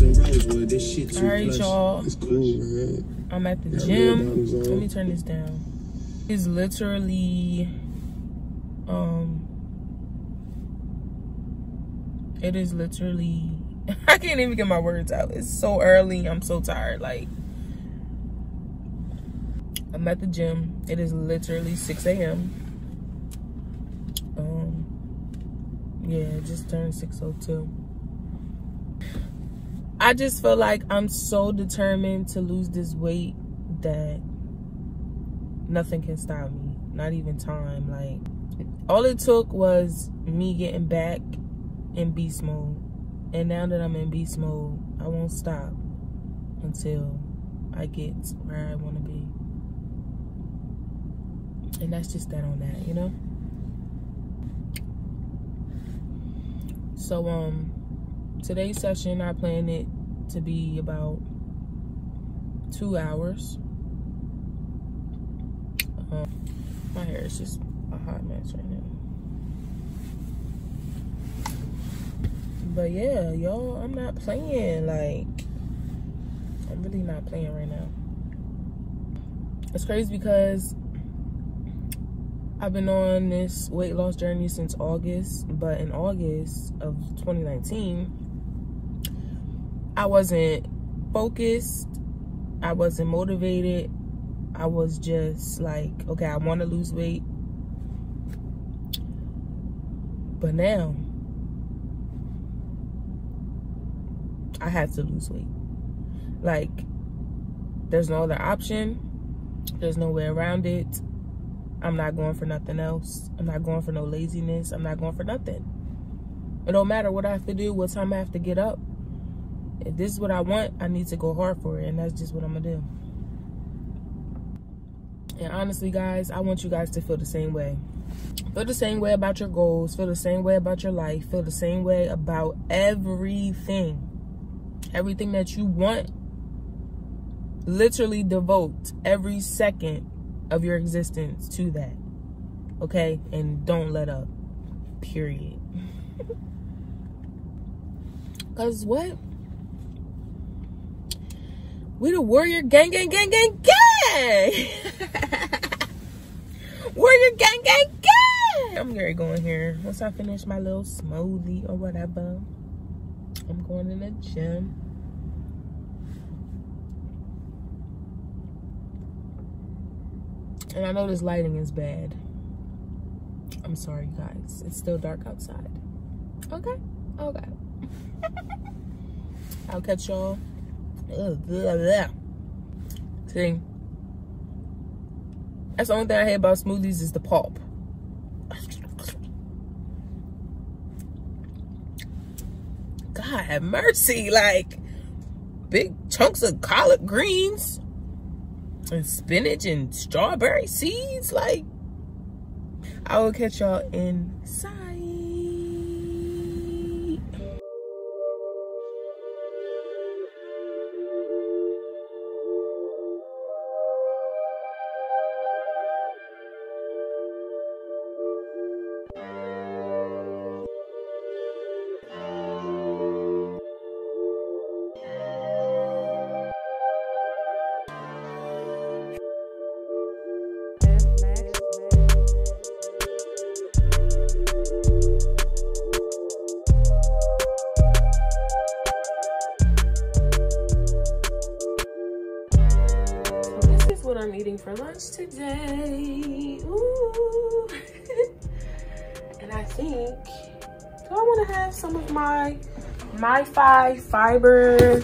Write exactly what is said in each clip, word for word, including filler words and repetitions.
Alright, y'all. It's cool, man. I'm at the gym. Let me turn this down. It's literally, um, it is literally, I can't even get my words out. It's so early. I'm so tired. Like, I'm at the gym. It is literally six A M Um, yeah, it just turned six oh two. I just feel like I'm so determined to lose this weight that nothing can stop me. Not even time. Like, all it took was me getting back in beast mode. And now that I'm in beast mode, I won't stop until I get where I want to be. And that's just that on that, you know? So, um, today's session, I planned it to be about two hours. Um, my hair is just a hot mess right now. But yeah, y'all, I'm not playing. Like, I'm really not playing right now. It's crazy because I've been on this weight loss journey since August, but in August of twenty nineteen, I wasn't focused, I wasn't motivated, I was just like, okay, I want to lose weight. But now, I have to lose weight. Like, there's no other option, there's no way around it. I'm not going for nothing else. I'm not going for no laziness. I'm not going for nothing. It don't matter what I have to do, what time I have to get up. If this is what I want, I need to go hard for it, and that's just what I'm gonna do. And honestly, guys, I want you guys to feel the same way. Feel the same way about your goals. Feel the same way about your life. Feel the same way about everything. Everything that you want. Literally devote every second of your existence to that, okay? And don't let up, period. Cause what? We the warrior gang, gang, gang, gang, gang. Warrior gang, gang, gang. I'm gonna go in here once I finish my little smoothie or whatever. I'm going in the gym. And I know this lighting is bad. I'm sorry, guys. It's still dark outside. Okay? Okay. I'll catch y'all. See? That's the only thing I hate about smoothies is the pulp. God have mercy. Like, big chunks of collard greens. And spinach and strawberry seeds. Like, I will catch y'all inside. What I'm eating for lunch today. Ooh. And I think, do I want to have some of my MyFi fiber?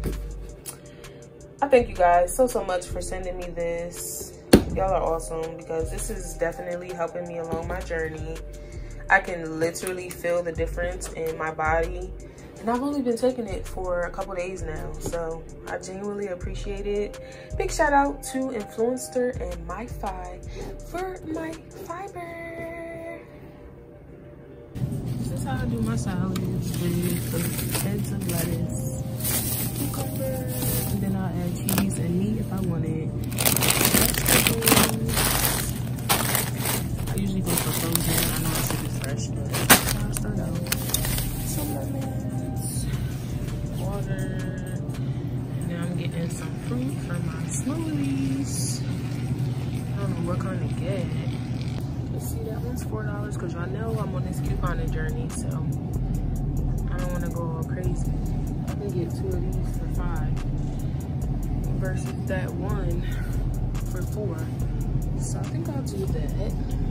I thank you guys so so much for sending me this. Y'all are awesome, because this is definitely helping me along my journey. I can literally feel the difference in my body. And I've only been taking it for a couple days now, so I genuinely appreciate it. Big shout out to Influenster and MyFi for my fiber. This is how I do my salads with heads of lettuce, cucumber, and then I'll add cheese and meat if I want it. I usually go for frozen. I know it's super fresh, but I'll start out. Some lemons. Water. see, that one's four dollars because y'all know I'm on this couponing journey, so I don't want to go all crazy. I can get two of these for five versus that one for four. So I think I'll do that.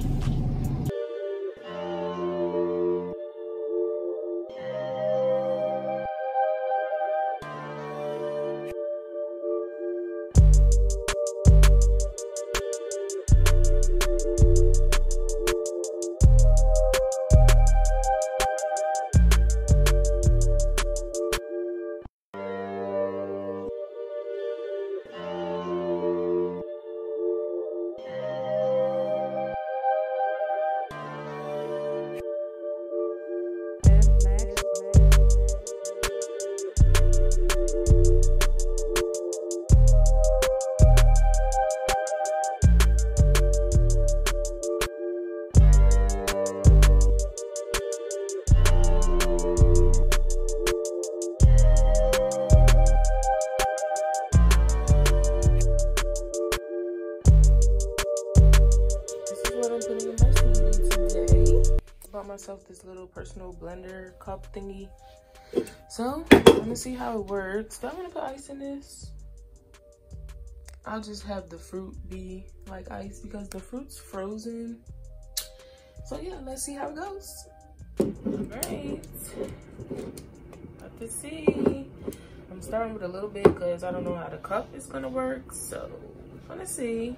Myself this little personal blender cup thingy, so I'm gonna see how it works. Do I want to put ice in this? I'll just have the fruit be like ice because the fruit's frozen. So yeah, let's see how it goes. All right, have to see. I'm starting with a little bit because I don't know how the cup is gonna work, so I'm gonna see.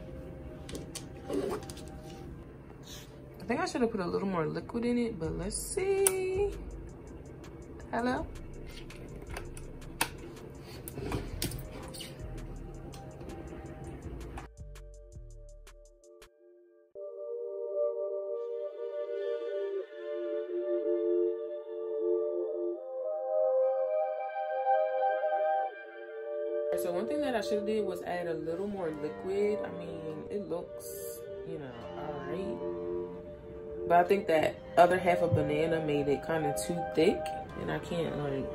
I think I should have put a little more liquid in it, but let's see. Hello? So one thing that I should have did was add a little more liquid. I mean, it looks, you know, all right. But I think that other half of banana made it kind of too thick, and I can't like.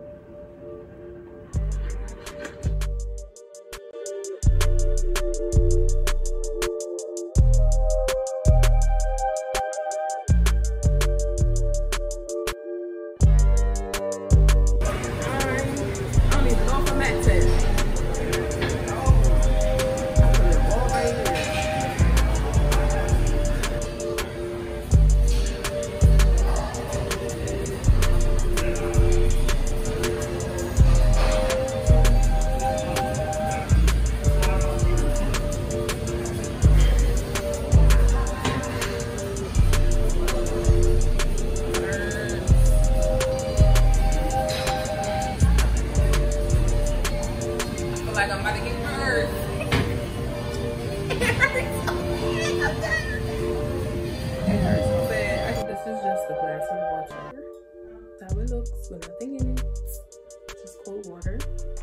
Like I'm about to get hurt. It hurts so bad. It hurts so bad. This is just a glass of water. That's how it looks with nothing in it. Just cold water.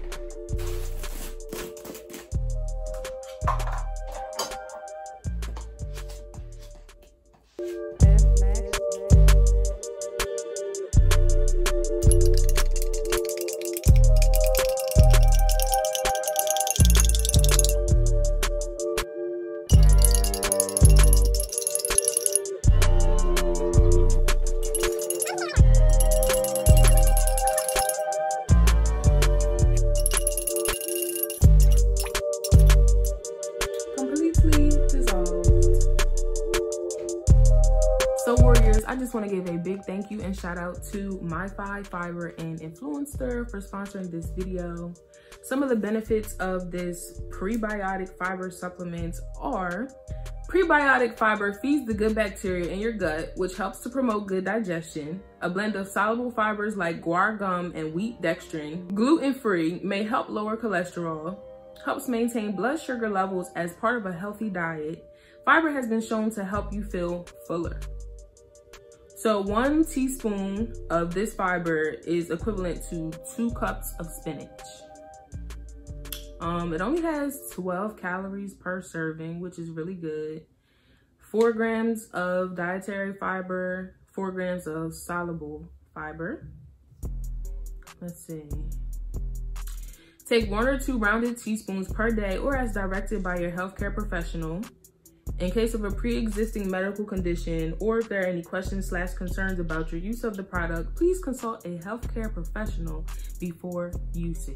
I just want to give a big thank you and shout out to MyFi Fiber and Influenster for sponsoring this video. Some of the benefits of this prebiotic fiber supplement are: prebiotic fiber feeds the good bacteria in your gut, which helps to promote good digestion. A blend of soluble fibers like guar gum and wheat dextrin, gluten-free, may help lower cholesterol, helps maintain blood sugar levels as part of a healthy diet. Fiber has been shown to help you feel fuller. So one teaspoon of this fiber is equivalent to two cups of spinach. Um, it only has twelve calories per serving, which is really good. Four grams of dietary fiber, four grams of soluble fiber. Let's see. Take one or two rounded teaspoons per day or as directed by your healthcare professional. In case of a pre-existing medical condition, or if there are any questions slash concerns about your use of the product, please consult a healthcare professional before usage.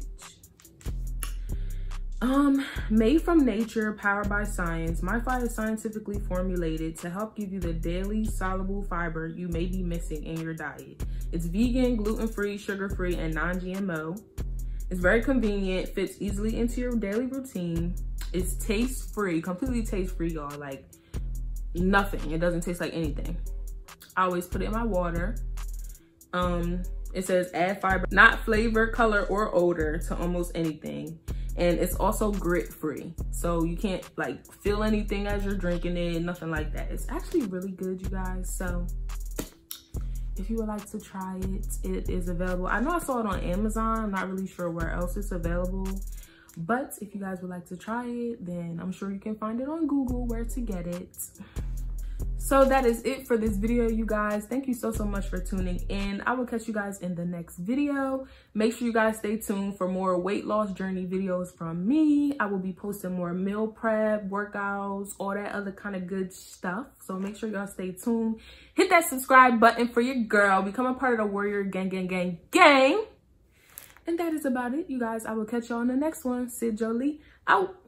Um, made from nature, powered by science, MyFi is scientifically formulated to help give you the daily soluble fiber you may be missing in your diet. It's vegan, gluten-free, sugar-free, and non-G M O. It's very convenient, fits easily into your daily routine. It's taste-free, completely taste-free, y'all. Like, nothing. It doesn't taste like anything. I always put it in my water. Um, it says add fiber, not flavor, color, or odor to almost anything. And it's also grit-free. So you can't, like, feel anything as you're drinking it, nothing like that. It's actually really good, you guys. So if you would like to try it, it is available. I know I saw it on Amazon. I'm not really sure where else it's available. But if you guys would like to try it, then I'm sure you can find it on Google where to get it. So that is it for this video, you guys. Thank you so, so much for tuning in. I will catch you guys in the next video. Make sure you guys stay tuned for more weight loss journey videos from me. I will be posting more meal prep, workouts, all that other kind of good stuff. So make sure y'all stay tuned. Hit that subscribe button for your girl. Become a part of the Warrior Gang, Gang, Gang, Gang. And that is about it, you guys. I will catch y'all on the next one. Sid Jolie out.